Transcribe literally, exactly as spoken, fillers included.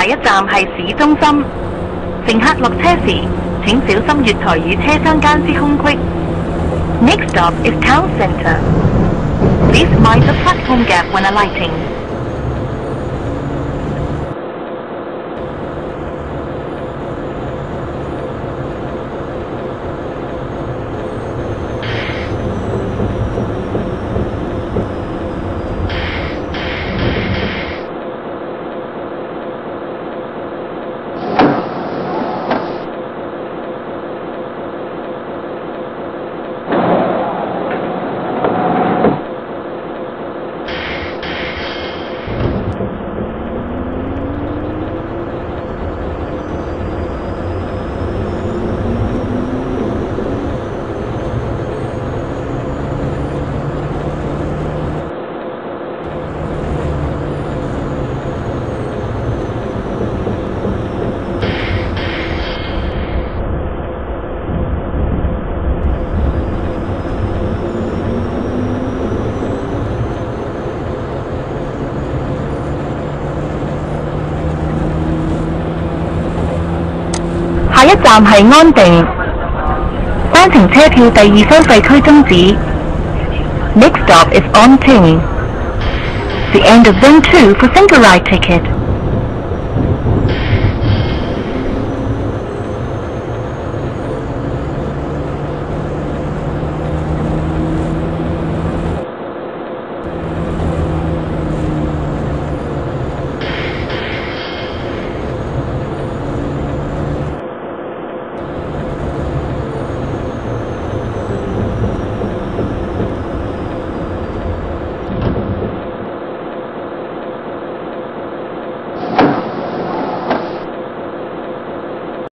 下一站係市中心，乘客落車時請小心月台與車廂間之空隙。Next stop is town center. Please mind the platform gap when alighting. 下一站係安定，單程車票第二收費區終止。Next stop is On Ting. The end of Zone two for single ride ticket.